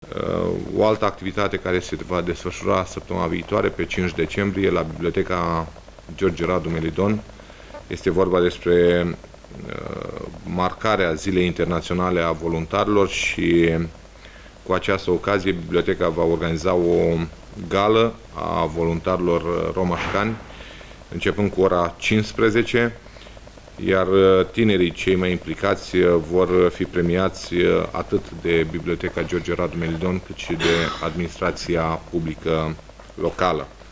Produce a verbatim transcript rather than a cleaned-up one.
O altă activitate care se va desfășura săptămâna viitoare, pe cinci decembrie, la Biblioteca George Radu Melidon. Este vorba despre marcarea Zilei Internaționale a Voluntarilor și cu această ocazie biblioteca va organiza o gală a voluntarilor romașcani, începând cu ora cincisprezece, iar tinerii cei mai implicați vor fi premiați atât de Biblioteca George Radu Melidon cât și de administrația publică locală.